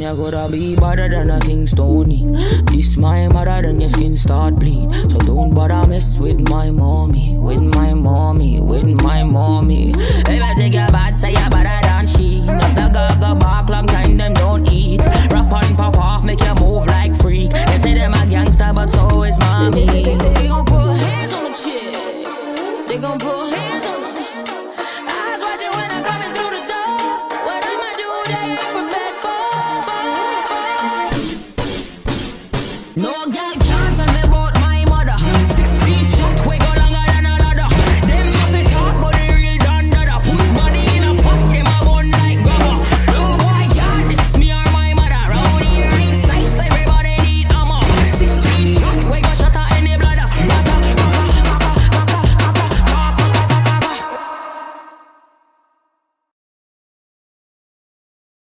You gotta be better than a King Stony. This my mother, then your skin start bleed. So don't bother mess with my mommy, with my mommy, with my mommy. If I take your bad, say you better